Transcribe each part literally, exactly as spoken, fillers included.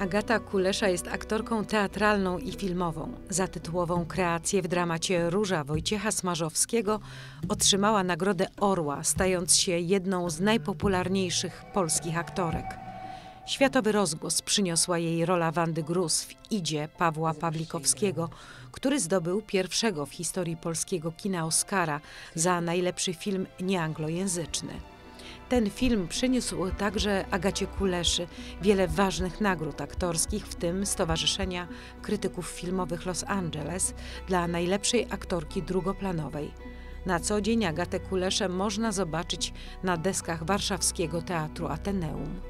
Agata Kulesza jest aktorką teatralną i filmową. Za tytułową kreację w dramacie Róża Wojciecha Smarzowskiego otrzymała Nagrodę Orła, stając się jedną z najpopularniejszych polskich aktorek. Światowy rozgłos przyniosła jej rola Wandy Gruz w Idzie Pawła Pawlikowskiego, który zdobył pierwszego w historii polskiego kina Oscara za najlepszy film nieanglojęzyczny. Ten film przyniósł także Agacie Kuleszy wiele ważnych nagród aktorskich, w tym Stowarzyszenia Krytyków Filmowych Los Angeles dla najlepszej aktorki drugoplanowej. Na co dzień Agatę Kuleszę można zobaczyć na deskach warszawskiego Teatru Ateneum.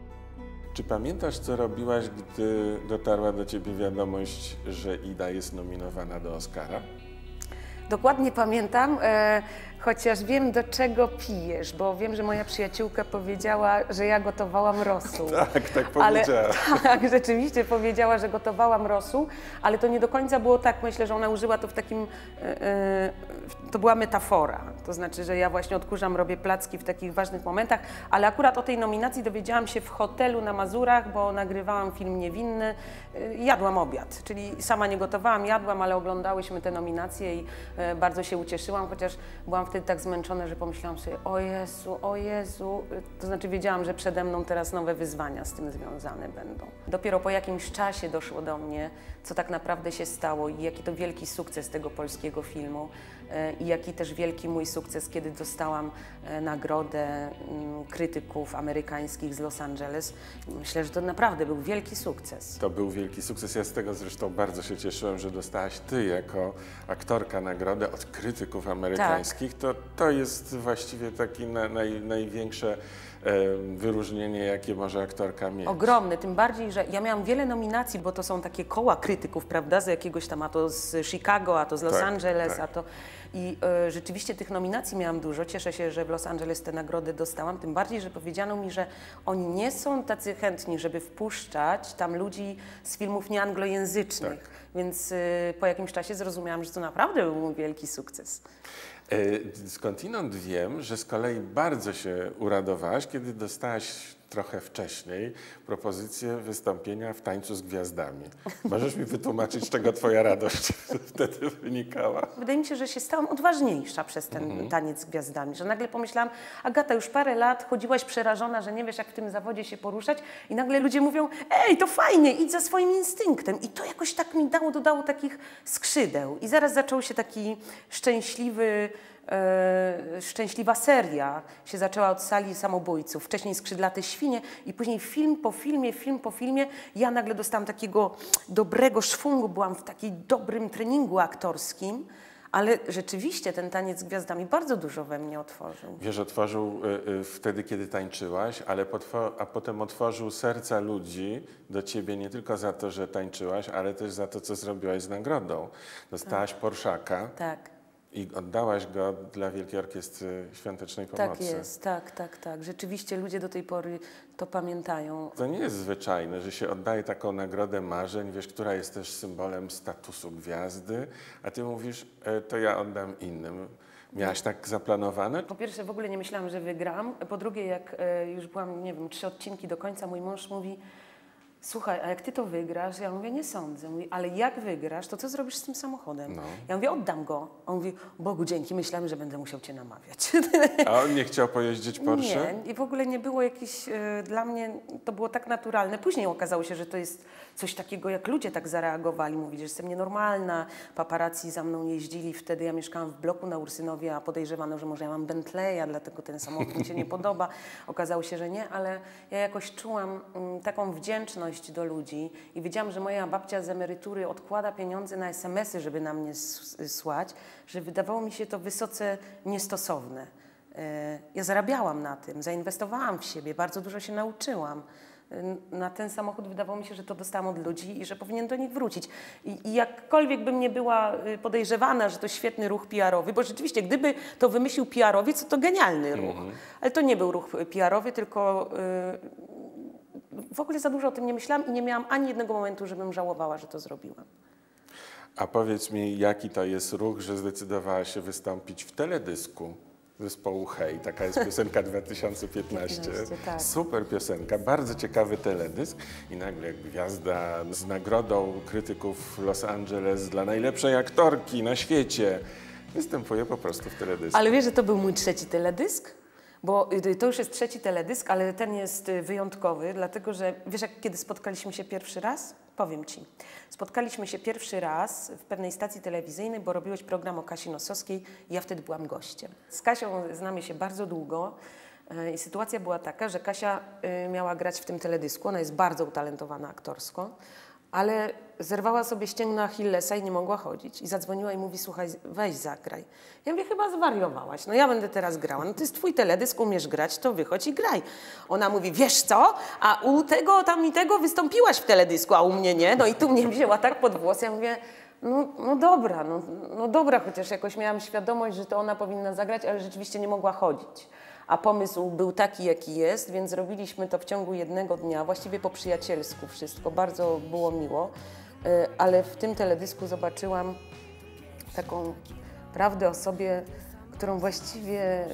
Czy pamiętasz, co robiłaś, gdy dotarła do ciebie wiadomość, że Ida jest nominowana do Oscara? Dokładnie pamiętam, e, chociaż wiem, do czego pijesz, bo wiem, że moja przyjaciółka powiedziała, że ja gotowałam rosół. Tak, tak powiedziała. Ale, tak, rzeczywiście powiedziała, że gotowałam rosół, ale to nie do końca było tak. Myślę, że ona użyła to w takim, e, e, to była metafora. To znaczy, że ja właśnie odkurzam, robię placki w takich ważnych momentach, ale akurat o tej nominacji dowiedziałam się w hotelu na Mazurach, bo nagrywałam film Niewinny. E, jadłam obiad, czyli sama nie gotowałam, jadłam, ale oglądałyśmy te nominacje i e, bardzo się ucieszyłam, chociaż byłam wtedy tak zmęczona, że pomyślałam sobie, o Jezu, o Jezu, to znaczy wiedziałam, że przede mną teraz nowe wyzwania z tym związane będą. Dopiero po jakimś czasie doszło do mnie, co tak naprawdę się stało i jaki to wielki sukces tego polskiego filmu i jaki też wielki mój sukces, kiedy dostałam nagrodę krytyków amerykańskich z Los Angeles. Myślę, że to naprawdę był wielki sukces. To był wielki sukces. Ja z tego zresztą bardzo się cieszyłem, że dostałaś ty jako aktorka nagrodę od krytyków amerykańskich. Tak. To, to jest właściwie takie na, naj, największe e, wyróżnienie, jakie może aktorka mieć. Ogromne, tym bardziej, że ja miałam wiele nominacji, bo to są takie koła krytyków, prawda, z jakiegoś tam, a to z Chicago, a to z Los tak, Angeles, tak. a to... I y, rzeczywiście tych nominacji miałam dużo. Cieszę się, że w Los Angeles te nagrody dostałam, tym bardziej, że powiedziano mi, że oni nie są tacy chętni, żeby wpuszczać tam ludzi z filmów nieanglojęzycznych. Tak. Więc y, po jakimś czasie zrozumiałam, że to naprawdę był mój wielki sukces. Skądinąd wiem, że z kolei bardzo się uradowałaś, kiedy dostałaś trochę wcześniej propozycję wystąpienia w Tańcu z Gwiazdami. Możesz mi wytłumaczyć, z czego twoja radość wtedy wynikała? Wydaje mi się, że się stałam odważniejsza przez ten mm-hmm. Taniec z Gwiazdami, że nagle pomyślałam, Agata, już parę lat chodziłaś przerażona, że nie wiesz, jak w tym zawodzie się poruszać i nagle ludzie mówią, ej, to fajnie, idź za swoim instynktem. I to jakoś tak mi dało, dodało takich skrzydeł. I zaraz zaczął się taki szczęśliwy, E, szczęśliwa seria się zaczęła od Sali Samobójców, wcześniej Skrzydlate świnie i później film po filmie, film po filmie. Ja nagle dostałam takiego dobrego szwungu, byłam w takim dobrym treningu aktorskim, ale rzeczywiście ten Taniec z Gwiazdami bardzo dużo we mnie otworzył. Wiesz, otworzył y, y, wtedy, kiedy tańczyłaś, ale a potem otworzył serca ludzi do ciebie nie tylko za to, że tańczyłaś, ale też za to, co zrobiłaś z nagrodą. Dostałaś tak. Porszaka. Tak. I oddałaś go dla Wielkiej Orkiestry Świątecznej Pomocy. Tak jest, tak, tak, tak. Rzeczywiście ludzie do tej pory to pamiętają. To nie jest zwyczajne, że się oddaje taką nagrodę marzeń, wiesz, która jest też symbolem statusu gwiazdy, a ty mówisz, e, to ja oddam innym. Miałaś tak zaplanowane? Po pierwsze, w ogóle nie myślałam, że wygram. Po drugie, jak e, już byłam, nie wiem, trzy odcinki do końca, mój mąż mówi, słuchaj, a jak ty to wygrasz? Ja mówię, nie sądzę. Mówi, ale jak wygrasz, to co zrobisz z tym samochodem? No. Ja mówię, oddam go. On mówi, Bogu dzięki, myślałem, że będę musiał cię namawiać. A on nie chciał pojeździć Porsche? Nie, i w ogóle nie było jakiś, e, dla mnie to było tak naturalne. Później okazało się, że to jest coś takiego, jak ludzie tak zareagowali. Mówili, że jestem nienormalna. Paparazzi za mną jeździli. Wtedy ja mieszkałam w bloku na Ursynowie, a podejrzewano, że może ja mam Bentleya, dlatego ten samochód mi się nie podoba. Okazało się, że nie, ale ja jakoś czułam m, taką wdzięczność do ludzi i wiedziałam, że moja babcia z emerytury odkłada pieniądze na es em esy, żeby na mnie słać, że wydawało mi się to wysoce niestosowne. Ja zarabiałam na tym, zainwestowałam w siebie, bardzo dużo się nauczyłam. Na ten samochód wydawało mi się, że to dostałam od ludzi i że powinien do nich wrócić. I, i jakkolwiek bym nie była podejrzewana, że to świetny ruch P R owy, bo rzeczywiście, gdyby to wymyślił P R owiec, to to genialny ruch. Mm-hmm. Ale to nie był ruch P R owy, tylko yy, w ogóle za dużo o tym nie myślałam i nie miałam ani jednego momentu, żebym żałowała, że to zrobiłam. A powiedz mi, jaki to jest ruch, że zdecydowała się wystąpić w teledysku zespołu Hej. Taka jest piosenka dwa tysiące piętnaście. piętnaście, tak. Super piosenka, bardzo ciekawy teledysk i nagle gwiazda z nagrodą krytyków Los Angeles dla najlepszej aktorki na świecie występuje po prostu w teledysku. Ale wiesz, że to był mój trzeci teledysk? Bo to już jest trzeci teledysk, ale ten jest wyjątkowy, dlatego że wiesz, jak kiedy spotkaliśmy się pierwszy raz? Powiem Ci. Spotkaliśmy się pierwszy raz w pewnej stacji telewizyjnej, bo robiłeś program o Kasi Nosowskiej i ja wtedy byłam gościem. Z Kasią znamy się bardzo długo i sytuacja była taka, że Kasia miała grać w tym teledysku. Ona jest bardzo utalentowana aktorsko, ale zerwała sobie ścięgno Achillesa i nie mogła chodzić. I zadzwoniła i mówi, słuchaj, weź zagraj. Ja mówię, chyba zwariowałaś, no ja będę teraz grała. No to jest twój teledysk, umiesz grać, to wychodź i graj. Ona mówi, wiesz co, a u tego tam i tego wystąpiłaś w teledysku, a u mnie nie. No i tu mnie wzięła tak pod włos, ja mówię, no, no dobra, no, no dobra, chociaż jakoś miałam świadomość, że to ona powinna zagrać, ale rzeczywiście nie mogła chodzić. A pomysł był taki, jaki jest, więc zrobiliśmy to w ciągu jednego dnia, właściwie po przyjacielsku wszystko, bardzo było miło, ale w tym teledysku zobaczyłam taką prawdę o sobie, którą właściwie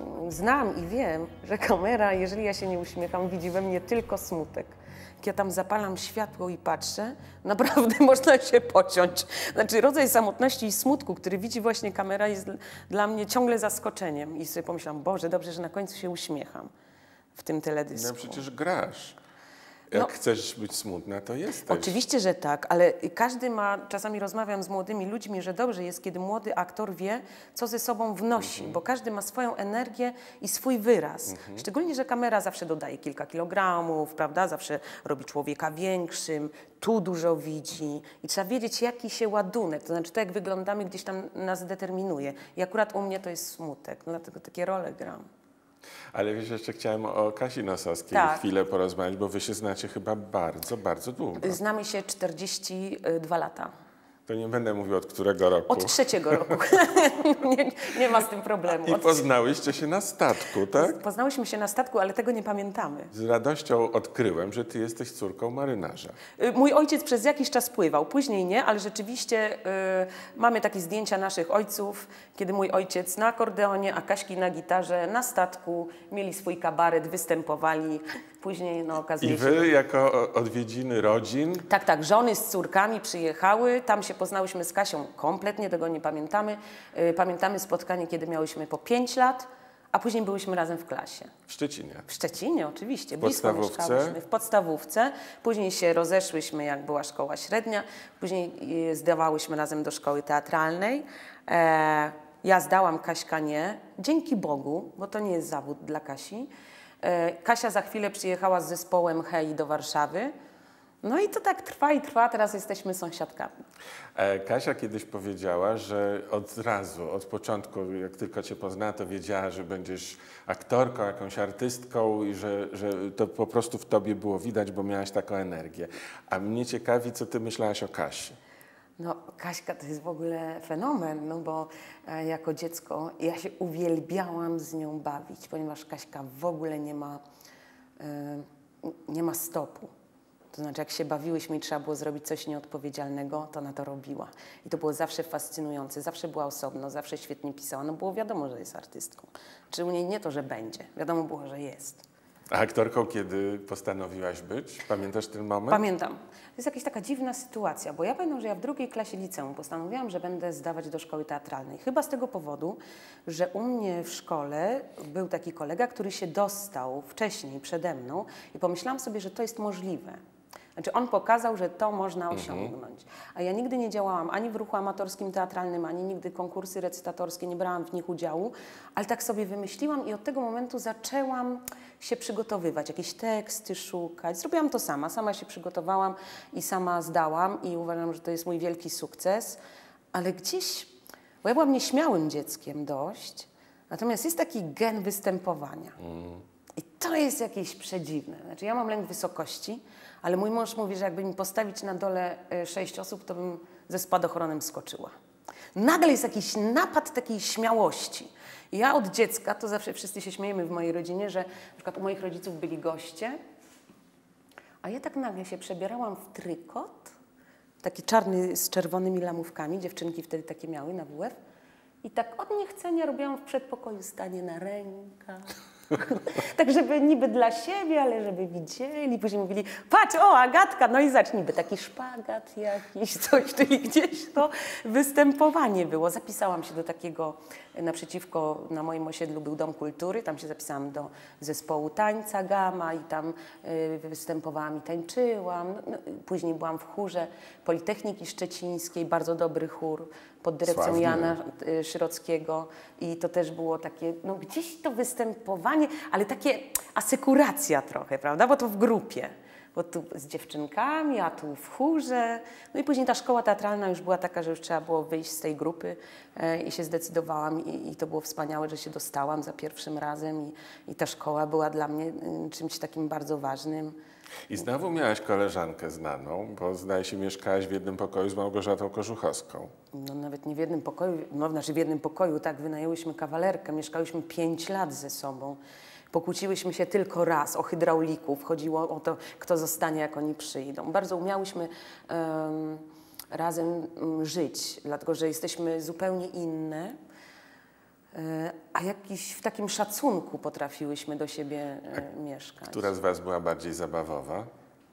znam i wiem, że kamera, jeżeli ja się nie uśmiecham, widzi we mnie tylko smutek. Jak ja tam zapalam światło i patrzę, naprawdę można się pociąć. Znaczy rodzaj samotności i smutku, który widzi właśnie kamera, jest dla mnie ciągle zaskoczeniem. I sobie pomyślałam, Boże, dobrze, że na końcu się uśmiecham w tym teledysku. No przecież grasz. Jak No, chcesz być smutna, to jesteś. Oczywiście, że tak, ale każdy ma, czasami rozmawiam z młodymi ludźmi, że dobrze jest, kiedy młody aktor wie, co ze sobą wnosi, Mhm. bo każdy ma swoją energię i swój wyraz. Mhm. Szczególnie, że kamera zawsze dodaje kilka kilogramów, prawda, zawsze robi człowieka większym, tu dużo widzi i trzeba wiedzieć, jaki się ładunek, to znaczy to, jak wyglądamy, gdzieś tam nas determinuje. I akurat u mnie to jest smutek, no, dlatego takie role gram. Ale wiesz, jeszcze chciałem o Kasi Nosowskiej Tak. chwilę porozmawiać, bo wy się znacie chyba bardzo, bardzo długo. Znamy się czterdzieści dwa lata. To nie będę mówił od którego roku. Od trzeciego roku. nie, nie ma z tym problemu. I Od... poznałyście się na statku, tak? Poznałyśmy się na statku, ale tego nie pamiętamy. Z radością odkryłem, że ty jesteś córką marynarza. Y, Mój ojciec przez jakiś czas pływał, później nie, ale rzeczywiście y, mamy takie zdjęcia naszych ojców, kiedy mój ojciec na akordeonie, a Kaśki na gitarze, na statku, mieli swój kabaret, występowali. Później no, okazuje I się... wy jako odwiedziny rodzin? Tak, tak, żony z córkami przyjechały, tam się poznałyśmy z Kasią, kompletnie tego nie pamiętamy. Y, Pamiętamy spotkanie, kiedy miałyśmy po pięć lat, a później byłyśmy razem w klasie. W Szczecinie. W Szczecinie oczywiście, W blisko podstawówce? mieszkałyśmy, w podstawówce. Później się rozeszłyśmy, jak była szkoła średnia. Później y, zdawałyśmy razem do szkoły teatralnej. E, ja zdałam, Kaśka nie. Dzięki Bogu, bo to nie jest zawód dla Kasi. E, Kasia za chwilę przyjechała z zespołem Hej do Warszawy. No i to tak trwa i trwa, teraz jesteśmy sąsiadkami. E, Kasia kiedyś powiedziała, że od razu, od początku, jak tylko cię poznała, to wiedziała, że będziesz aktorką, jakąś artystką i że, że to po prostu w tobie było widać, bo miałaś taką energię. A mnie ciekawi, co ty myślałaś o Kasi. No, Kaśka to jest w ogóle fenomen, no bo e, jako dziecko ja się uwielbiałam z nią bawić, ponieważ Kaśka w ogóle nie ma, e, nie ma stopu. To znaczy, jak się bawiłyśmy i trzeba było zrobić coś nieodpowiedzialnego, to ona to robiła. I to było zawsze fascynujące, zawsze była osobno, zawsze świetnie pisała. No było wiadomo, że jest artystką. Czy u niej nie to, że będzie, wiadomo było, że jest. A aktorką kiedy postanowiłaś być? Pamiętasz ten moment? Pamiętam. To jest jakaś taka dziwna sytuacja, bo ja pamiętam, że ja w drugiej klasie liceum postanowiłam, że będę zdawać do szkoły teatralnej. Chyba z tego powodu, że u mnie w szkole był taki kolega, który się dostał wcześniej przede mną i pomyślałam sobie, że to jest możliwe. Znaczy on pokazał, że to można osiągnąć. A ja nigdy nie działałam ani w ruchu amatorskim teatralnym, ani nigdy konkursy recytatorskie, nie brałam w nich udziału, ale tak sobie wymyśliłam i od tego momentu zaczęłam się przygotowywać, jakieś teksty szukać. Zrobiłam to sama, sama się przygotowałam i sama zdałam i uważam, że to jest mój wielki sukces, ale gdzieś, bo ja byłam nieśmiałym dzieckiem dość, natomiast jest taki gen występowania. Mm. I to jest jakieś przedziwne. Znaczy ja mam lęk wysokości, ale mój mąż mówi, że jakby mi postawić na dole sześć osób, to bym ze spadochronem skoczyła. Nagle jest jakiś napad takiej śmiałości. I ja od dziecka, to zawsze wszyscy się śmiejemy w mojej rodzinie, że na przykład u moich rodziców byli goście, a ja tak nagle się przebierałam w trykot, taki czarny z czerwonymi lamówkami, dziewczynki wtedy takie miały na W F, I tak od niechcenia robiłam w przedpokoju stanie na rękach. Tak, żeby niby dla siebie, ale żeby widzieli. Później mówili, patrz, o, Agatka, no i zacznij, niby taki szpagat jakiś, coś, czyli gdzieś to występowanie było. Zapisałam się do takiego, naprzeciwko, na moim osiedlu był Dom Kultury, tam się zapisałam do zespołu tańca Gama i tam y, występowałam i tańczyłam. No, później byłam w chórze Politechniki Szczecińskiej, bardzo dobry chór pod dyrekcją Sławny. Jana y, Szyrockiego i to też było takie, no gdzieś to występowanie, ale takie asekuracja trochę, prawda, bo to w grupie, bo tu z dziewczynkami, a tu w chórze, no i później ta szkoła teatralna już była taka, że już trzeba było wyjść z tej grupy y, i się zdecydowałam i, i to było wspaniałe, że się dostałam za pierwszym razem i, i ta szkoła była dla mnie y, czymś takim bardzo ważnym. I znowu miałaś koleżankę znaną, bo zdaje się mieszkałaś w jednym pokoju z Małgorzatą Kożuchowską. No nawet nie w jednym pokoju, no znaczy w jednym pokoju, tak, wynajęłyśmy kawalerkę, mieszkałyśmy pięć lat ze sobą. Pokłóciłyśmy się tylko raz o hydraulików, chodziło o to, kto zostanie, jak oni przyjdą. Bardzo umiałyśmy um, razem um, żyć, dlatego że jesteśmy zupełnie inne, e, a jakiś w takim szacunku potrafiłyśmy do siebie e, mieszkać. Która z was była bardziej zabawowa?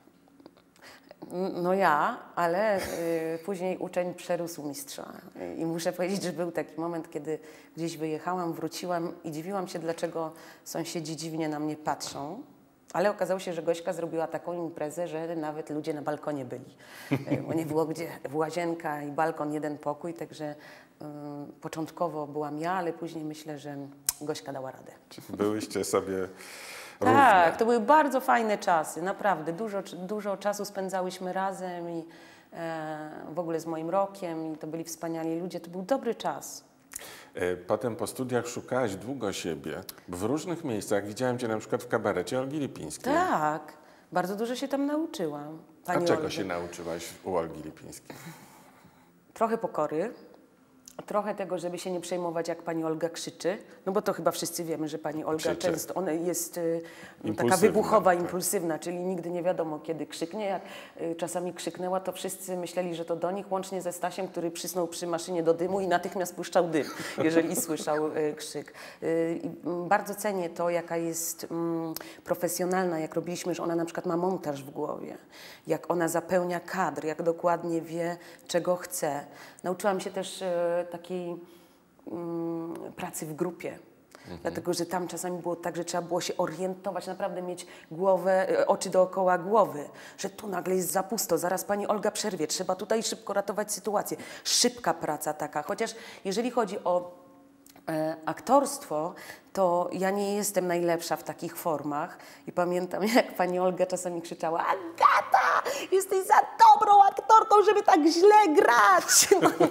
No ja, ale y, później uczeń przerósł mistrza. I muszę powiedzieć, że był taki moment, kiedy gdzieś wyjechałam, wróciłam i dziwiłam się, dlaczego sąsiedzi dziwnie na mnie patrzą. Ale okazało się, że Gośka zrobiła taką imprezę, że nawet ludzie na balkonie byli. Y, bo nie było gdzie, łazienka i balkon, jeden pokój, także y, początkowo byłam ja, ale później myślę, że Gośka dała radę. Byłyście sobie Tak, równe. to były bardzo fajne czasy, naprawdę. Dużo, dużo czasu spędzałyśmy razem i e, w ogóle z moim rokiem i to byli wspaniali ludzie. To był dobry czas. E, Potem po studiach szukałaś długo siebie. W różnych miejscach widziałem cię na przykład w kabarecie Olgi Lipińskiej. Tak, bardzo dużo się tam nauczyłam. A Pani czego Olgo. się nauczyłaś u Olgi Lipińskiej? Trochę pokory. Trochę tego, żeby się nie przejmować, jak pani Olga krzyczy, no bo to chyba wszyscy wiemy, że pani Olga Krzyczy. często, ona jest y, taka Impulsywna, wybuchowa, tak. impulsywna, czyli nigdy nie wiadomo, kiedy krzyknie. Jak y, czasami krzyknęła, to wszyscy myśleli, że to do nich, łącznie ze Stasiem, który przysnął przy maszynie do dymu i natychmiast puszczał dym, jeżeli słyszał y, krzyk. Y, i, mm, bardzo cenię to, jaka jest mm, profesjonalna, jak robiliśmy, że ona na przykład ma montaż w głowie, jak ona zapełnia kadr, jak dokładnie wie, czego chce. Nauczyłam się też y, takiej mm, pracy w grupie. Mhm. Dlatego, że tam czasami było tak, że trzeba było się orientować, naprawdę mieć głowę, e, oczy dookoła głowy, że tu nagle jest za pusto, zaraz pani Olga przerwie, trzeba tutaj szybko ratować sytuację. Szybka praca taka, chociaż jeżeli chodzi o e, aktorstwo, to ja nie jestem najlepsza w takich formach i pamiętam, jak pani Olga czasami krzyczała: Agata, jesteś za dobrą aktorką, żeby tak źle grać.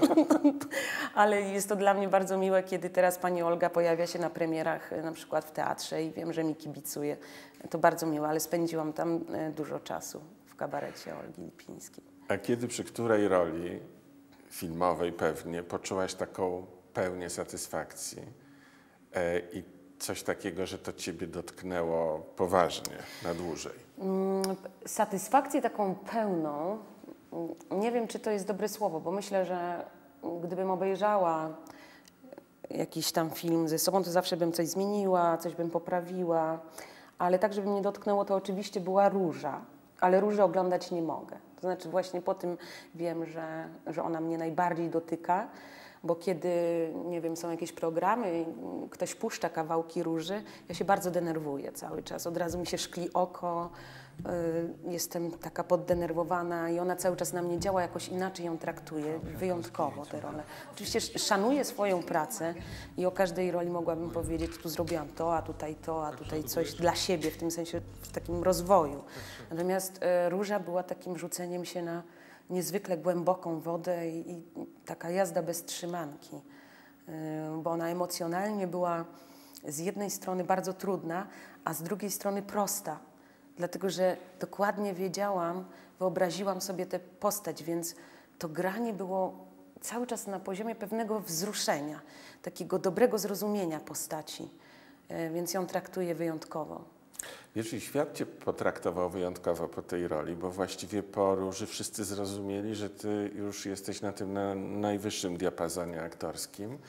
Ale jest to dla mnie bardzo miłe, kiedy teraz pani Olga pojawia się na premierach, na przykład w teatrze i wiem, że mi kibicuje. To bardzo miłe, ale spędziłam tam e, dużo czasu w kabarecie Olgi Lipińskiej. A kiedy przy której roli filmowej pewnie poczułaś taką pełnię satysfakcji e, i coś takiego, że to ciebie dotknęło poważnie, na dłużej? Mm, satysfakcję taką pełną, mm, nie wiem, czy to jest dobre słowo, bo myślę, że gdybym obejrzała jakiś tam film ze sobą, to zawsze bym coś zmieniła, coś bym poprawiła, ale tak, żeby mnie dotknęło, to oczywiście była Róża, ale Róży oglądać nie mogę. To znaczy właśnie po tym wiem, że, że ona mnie najbardziej dotyka, bo kiedy, nie wiem, są jakieś programy, ktoś puszcza kawałki Róży, ja się bardzo denerwuję cały czas. Od razu mi się szkli oko, y, jestem taka poddenerwowana i ona cały czas na mnie działa, jakoś inaczej ją traktuje, wyjątkowo tę rolę. Oczywiście sz- szanuję swoją pracę i o każdej roli mogłabym powiedzieć, tu zrobiłam to, a tutaj to, a tutaj coś dla siebie, w tym sensie, w takim rozwoju. Natomiast y, Róża była takim rzuceniem się na niezwykle głęboką wodę i, i taka jazda bez trzymanki, yy, bo ona emocjonalnie była z jednej strony bardzo trudna, a z drugiej strony prosta, dlatego że dokładnie wiedziałam, wyobraziłam sobie tę postać, więc to granie było cały czas na poziomie pewnego wzruszenia, takiego dobrego zrozumienia postaci, yy, więc ją traktuję wyjątkowo. Wiesz, i świat cię potraktował wyjątkowo po tej roli, bo właściwie po Róży wszyscy zrozumieli, że ty już jesteś na tym na najwyższym diapazonie aktorskim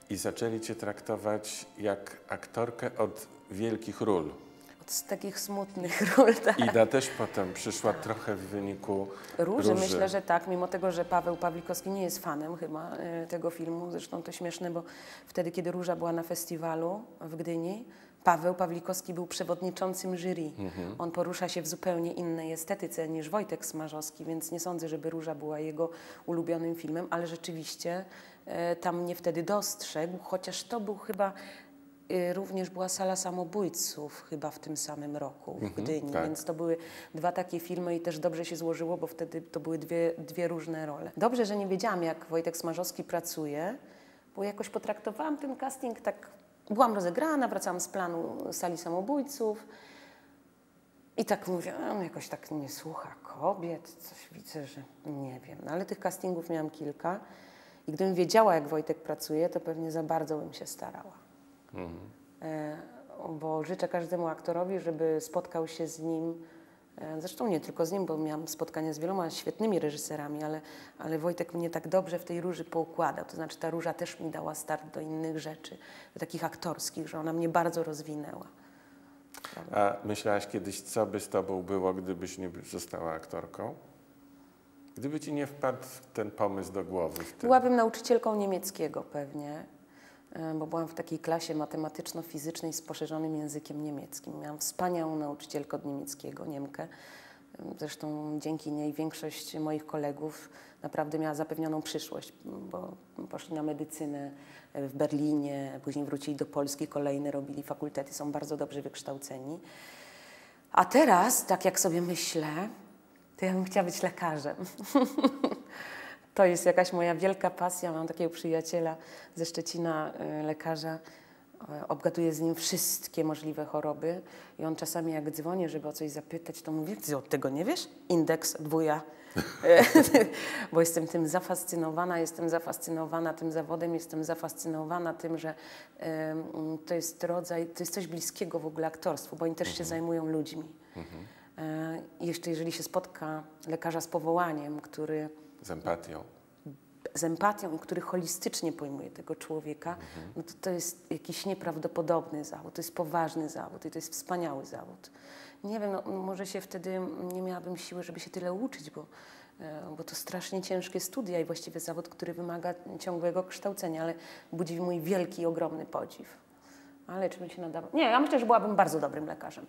i zaczęli cię traktować jak aktorkę od wielkich ról. Od takich smutnych ról, tak. Ida też potem przyszła trochę w wyniku Róży, Róży. myślę, że tak, mimo tego, że Paweł Pawlikowski nie jest fanem chyba y, tego filmu. Zresztą to śmieszne, bo wtedy, kiedy Róża była na festiwalu w Gdyni, Paweł Pawlikowski był przewodniczącym jury. Mhm. On porusza się w zupełnie innej estetyce niż Wojtek Smarzowski, więc nie sądzę, żeby Róża była jego ulubionym filmem, ale rzeczywiście y, tam mnie wtedy dostrzegł, chociaż to był chyba... Y, również była Sala Samobójców chyba w tym samym roku w Mhm, Gdyni, tak. więc to były dwa takie filmy i też dobrze się złożyło, bo wtedy to były dwie, dwie różne role. Dobrze, że nie wiedziałam, jak Wojtek Smarzowski pracuje, bo jakoś potraktowałam ten casting tak, byłam rozegrana, wracałam z planu Sali Samobójców i tak mówię, on jakoś tak nie słucha kobiet, coś widzę, że nie wiem, no, ale tych castingów miałam kilka i gdybym wiedziała, jak Wojtek pracuje, to pewnie za bardzo bym się starała. Mhm. E, bo życzę każdemu aktorowi, żeby spotkał się z nim, e, zresztą nie tylko z nim, bo miałam spotkania z wieloma świetnymi reżyserami, ale, ale Wojtek mnie tak dobrze w tej Róży poukładał, to znaczy ta Róża też mi dała start do innych rzeczy, do takich aktorskich, że ona mnie bardzo rozwinęła. A myślałaś kiedyś, co by z tobą było, gdybyś nie została aktorką? Gdyby ci nie wpadł ten pomysł do głowy wtedy? Byłabym nauczycielką niemieckiego pewnie, bo byłam w takiej klasie matematyczno-fizycznej z poszerzonym językiem niemieckim. Miałam wspaniałą nauczycielkę od niemieckiego, Niemkę. Zresztą dzięki niej większość moich kolegów naprawdę miała zapewnioną przyszłość, bo poszli na medycynę w Berlinie, później wrócili do Polski, kolejne robili fakultety, są bardzo dobrze wykształceni. A teraz, tak jak sobie myślę, to ja bym chciała być lekarzem. To jest jakaś moja wielka pasja. Mam takiego przyjaciela ze Szczecina, y, lekarza. Y, obgaduję z nim wszystkie możliwe choroby i on czasami jak dzwonię, żeby o coś zapytać, to mówię, ty od tego nie wiesz? Indeks, dwuja. Bo jestem tym zafascynowana, jestem zafascynowana tym zawodem, jestem zafascynowana tym, że y, to jest rodzaj, to jest coś bliskiego w ogóle aktorstwu, bo oni też się zajmują ludźmi. Y, jeszcze jeżeli się spotka lekarza z powołaniem, który... Z empatią. z empatią i który holistycznie pojmuje tego człowieka, mhm. no to to jest jakiś nieprawdopodobny zawód, to jest poważny zawód i to jest wspaniały zawód. Nie wiem, no, może się wtedy nie miałabym siły, żeby się tyle uczyć, bo, bo to strasznie ciężkie studia i właściwie zawód, który wymaga ciągłego kształcenia, ale budzi mój wielki, ogromny podziw. Ale czy bym się nadawał? Nie, ja myślę, że byłabym bardzo dobrym lekarzem.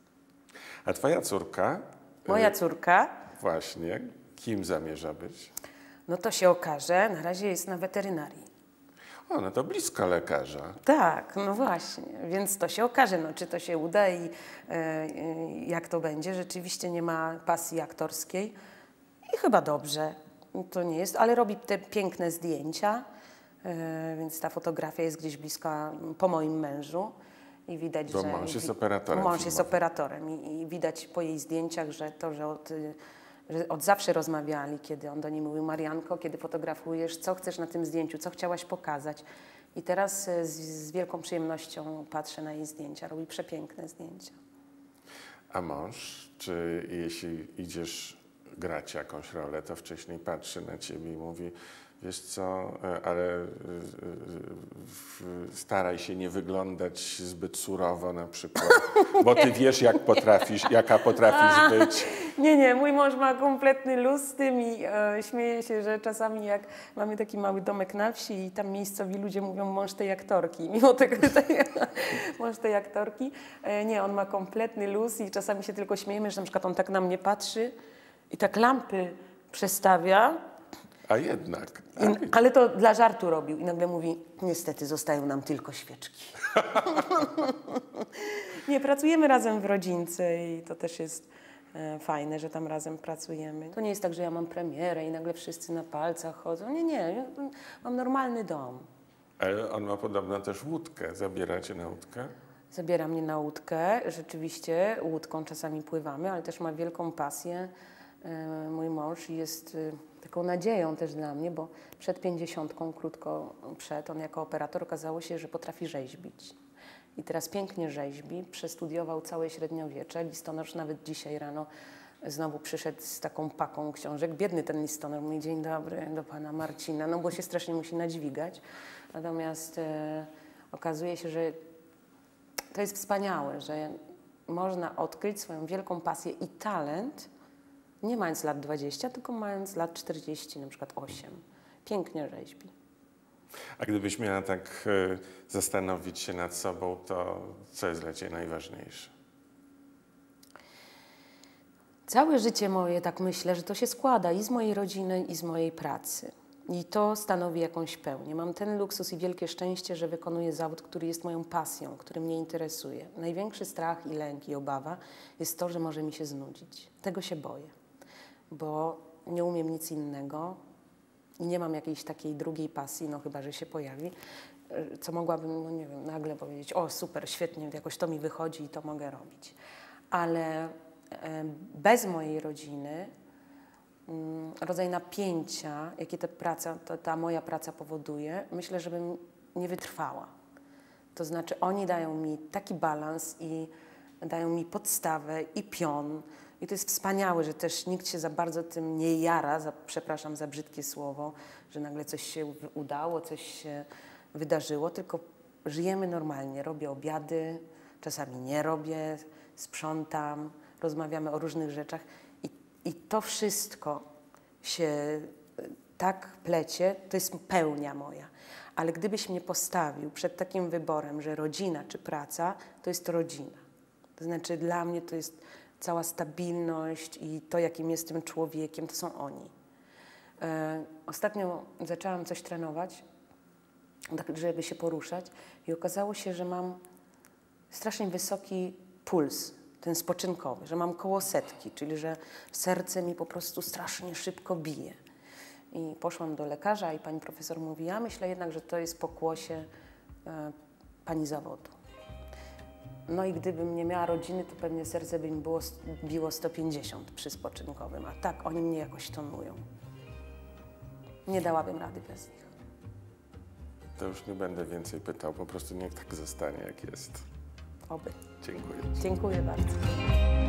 A twoja córka? Moja córka? Właśnie. Kim zamierza być? No to się okaże, na razie jest na weterynarii. O, no to blisko lekarza. Tak, no właśnie, więc to się okaże, no, czy to się uda i e, jak to będzie. Rzeczywiście nie ma pasji aktorskiej i chyba dobrze to nie jest, ale robi te piękne zdjęcia, e, więc ta fotografia jest gdzieś bliska po moim mężu i widać, Bo że... mąż jest operatorem Mąż jest filmowym. operatorem i, i widać po jej zdjęciach, że to, że od... że od zawsze rozmawiali, kiedy on do niej mówił, Marianko, kiedy fotografujesz, co chcesz na tym zdjęciu, co chciałaś pokazać. I teraz z, z wielką przyjemnością patrzę na jej zdjęcia, robi przepiękne zdjęcia. A mąż, czy jeśli idziesz grać jakąś rolę, to wcześniej patrzy na ciebie i mówi, wiesz co, ale staraj się nie wyglądać zbyt surowo na przykład, bo ty wiesz, jak potrafisz, jaka potrafisz być. Nie, nie, mój mąż ma kompletny luz z tym i e, śmieje się, że czasami jak mamy taki mały domek na wsi i tam miejscowi ludzie mówią mąż tej aktorki, mimo tego, że tej, mąż tej aktorki. E, nie, on ma kompletny luz i czasami się tylko śmiejemy, że na przykład on tak na mnie patrzy i tak lampy przestawia. A jednak. I, ale to dla żartu robił i nagle mówi, niestety zostają nam tylko świeczki. Nie, pracujemy razem w rodzince i to też jest e, fajne, że tam razem pracujemy. To nie jest tak, że ja mam premierę i nagle wszyscy na palcach chodzą. Nie, nie, ja mam normalny dom. Ale on ma podobno też łódkę. Zabiera cię na łódkę? Zabiera mnie na łódkę. Rzeczywiście łódką czasami pływamy, ale też ma wielką pasję. E, mój mąż jest... E, taką nadzieją też dla mnie, bo przed pięćdziesiątką, krótko przed, on jako operator okazało się, że potrafi rzeźbić. I teraz pięknie rzeźbi, przestudiował całe średniowiecze, listonosz nawet dzisiaj rano znowu przyszedł z taką paką książek. Biedny ten listonosz mówi, dzień dobry, do pana Marcina, no bo się strasznie musi nadźwigać. Natomiast e, okazuje się, że to jest wspaniałe, że można odkryć swoją wielką pasję i talent, nie mając lat dwudziestu, tylko mając lat czterdziestu, na przykład osiem. Pięknie rzeźbi. A gdybyś miała tak y, zastanowić się nad sobą, to co jest dla ciebie najważniejsze? Całe życie moje, tak myślę, że to się składa i z mojej rodziny, i z mojej pracy. I to stanowi jakąś pełnię. Mam ten luksus i wielkie szczęście, że wykonuję zawód, który jest moją pasją, który mnie interesuje. Największy strach i lęk i obawa jest to, że może mi się znudzić. Tego się boję, bo nie umiem nic innego i nie mam jakiejś takiej drugiej pasji, no chyba, że się pojawi, co mogłabym, no nie wiem, nagle powiedzieć, o super, świetnie, jakoś to mi wychodzi i to mogę robić. Ale bez mojej rodziny rodzaj napięcia, jakie ta praca, to, ta moja praca powoduje, myślę, że bym nie wytrwała. To znaczy oni dają mi taki balans i dają mi podstawę i pion. I to jest wspaniałe, że też nikt się za bardzo tym nie jara, za, przepraszam za brzydkie słowo, że nagle coś się udało, coś się wydarzyło, tylko żyjemy normalnie. Robię obiady, czasami nie robię, sprzątam, rozmawiamy o różnych rzeczach. I, i to wszystko się tak plecie, to jest pełnia moja. Ale gdybyś mnie postawił przed takim wyborem, że rodzina czy praca, to jest rodzina. To znaczy dla mnie to jest cała stabilność i to, jakim jestem człowiekiem, to są oni. E, ostatnio zaczęłam coś trenować, tak żeby się poruszać i okazało się, że mam strasznie wysoki puls, ten spoczynkowy, że mam koło setki, czyli że serce mi po prostu strasznie szybko bije. I poszłam do lekarza i pani profesor mówi, ja myślę jednak, że to jest pokłosie e, pani zawodu. No i gdybym nie miała rodziny, to pewnie serce by mi było, biło sto pięćdziesiąt przy spoczynkowym, a tak, oni mnie jakoś tonują. Nie dałabym rady bez nich. To już nie będę więcej pytał, po prostu niech tak zostanie, jak jest. Oby. Dziękuję. Dziękuję bardzo.